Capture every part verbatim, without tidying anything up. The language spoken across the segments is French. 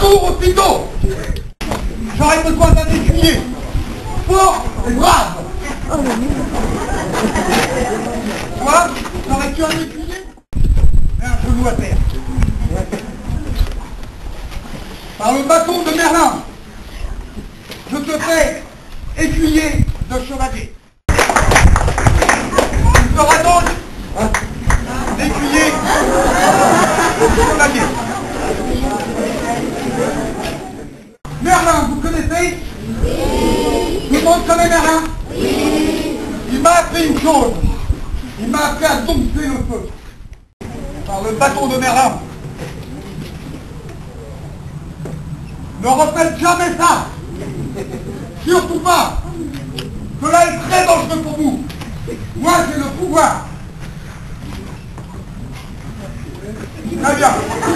cours aussitôt. J'aurais besoin d'un écuyer fort et brave. Toi, n'aurais-tu un écuyer? Mets un genou à terre. Par le bâton de Merlin, je te fais écuyer de chevalier. Tu seras donc l'écuyer de chevalier. Merlin, vous connaissez? Tout le monde connaît Merlin? Il m'a appris une chose. Il m'a appris à dompter le feu. Par le bâton de Merlin. Ne refaites jamais ça. Surtout pas. Cela est très dangereux pour vous. Moi, j'ai le pouvoir. Très bien.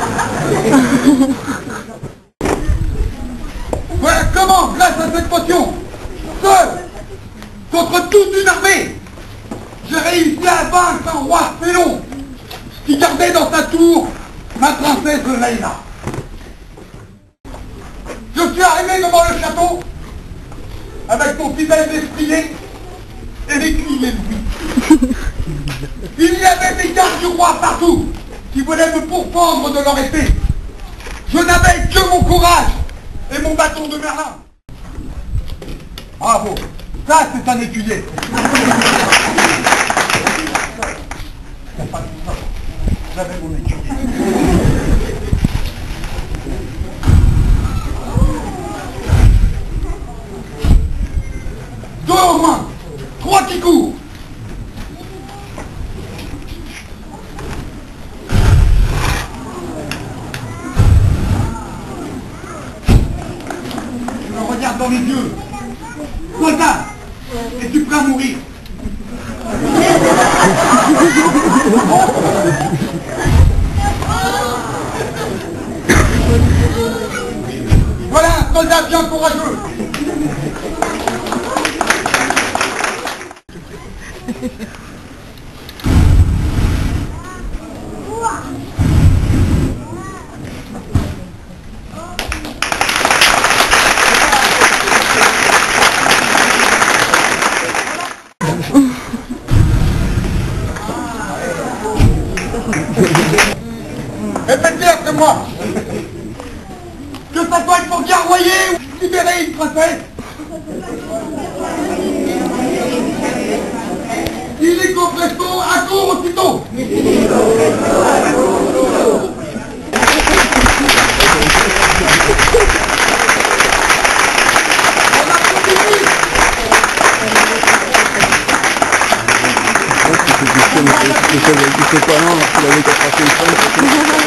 Voilà comment, grâce à cette potion, seul, contre toute une armée, j'ai réussi à vaincre un roi félon qui gardait dans sa tour ma princesse Leïla. Je suis arrivé devant le château avec mon fidèle destrier et l'écuyer de lui. Il y avait des gardes du roi partout qui voulaient me pourfendre de leur épée. Je n'avais que mon courage et mon bâton de Merlin. Bravo, ça c'est un écuyer. J'avais mon écuyer. Deux au moins, trois qui courent. Je me regarde dans les yeux. Soldat, es-tu prêt à mourir? Voilà un soldat bien courageux. Répétez après moi. Que ça soit pour garroyer ou libérer une princesse. Illico presto, accours aussitôt. Il ne sait pas, non, il avait qu'à passer une